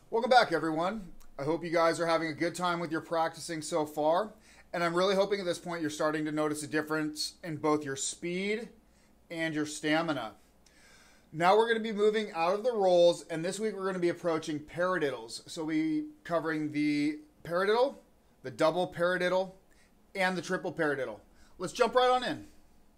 Welcome back, everyone. I hope you guys are having a good time with your practicing so far. And I'm really hoping at this point you're starting to notice a difference in both your speed and your stamina. Now we're going to be moving out of the rolls, and this week we're going to be approaching paradiddles. So we covering the paradiddle, the double paradiddle, and the triple paradiddle. Let's jump right on in.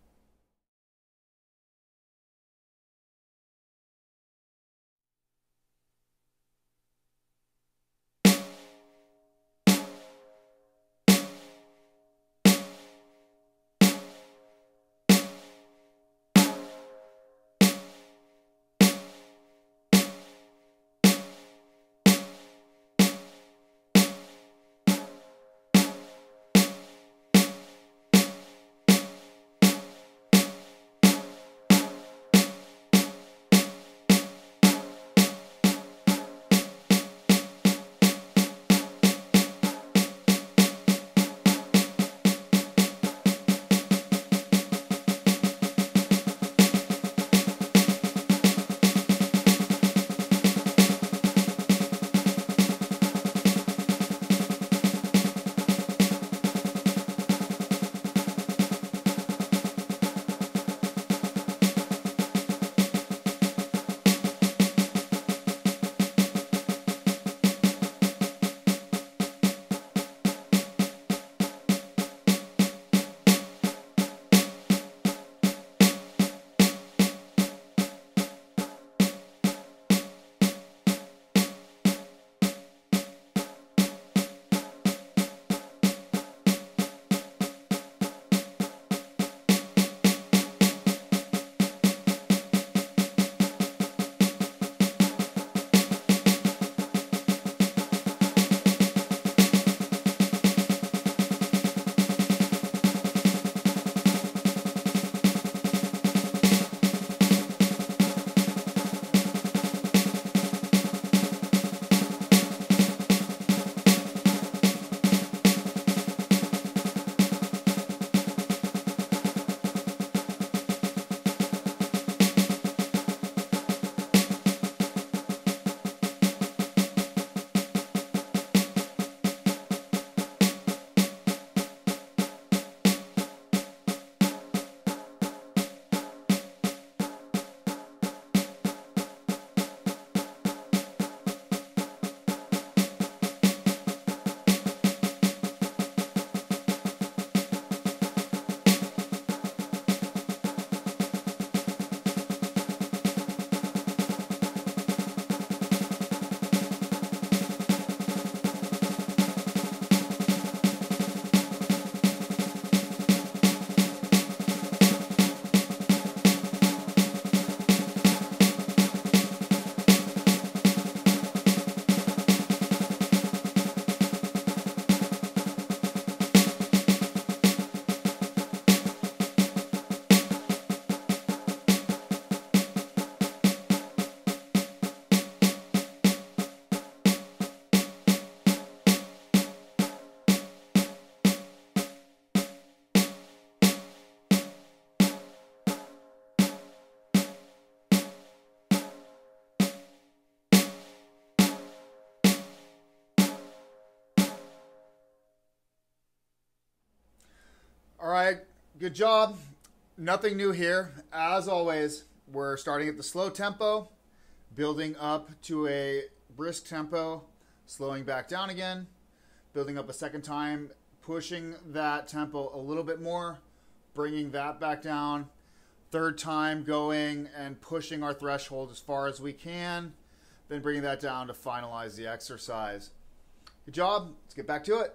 All right, good job. Nothing new here. As always, we're starting at the slow tempo, building up to a brisk tempo, slowing back down again, building up a second time, pushing that tempo a little bit more, bringing that back down, third time going and pushing our threshold as far as we can, then bringing that down to finalize the exercise. Good job. Let's get back to it.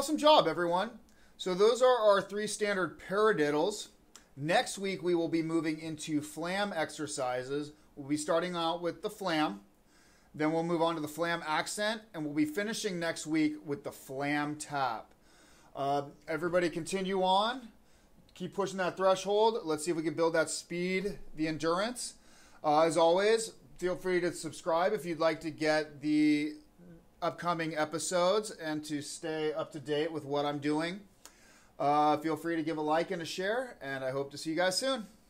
Awesome job, everyone. So those are our 3 standard paradiddles. Next week, we will be moving into flam exercises. We'll be starting out with the flam. Then we'll move on to the flam accent, and we'll be finishing next week with the flam tap. Everybody continue on. Keep pushing that threshold. Let's see if we can build that speed, the endurance. As always, feel free to subscribe if you'd like to get the upcoming episodes and to stay up to date with what I'm doing. Feel free to give a like and a share, and I hope to see you guys soon.